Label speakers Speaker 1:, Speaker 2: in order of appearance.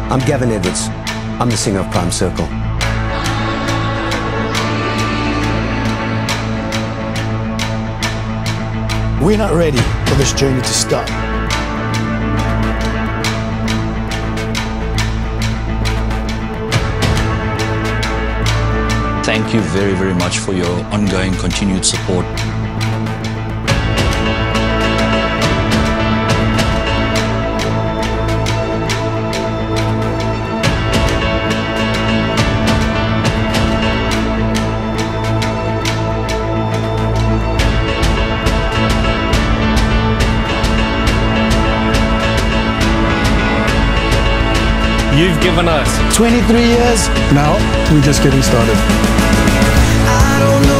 Speaker 1: I'm Gavin Edwards. I'm the singer of Prime Circle.
Speaker 2: We're not ready for this journey to stop.
Speaker 3: Thank you very, very much for your ongoing, continued support.
Speaker 4: You've given us
Speaker 2: 23 years. Now we're just getting started.
Speaker 5: I don't know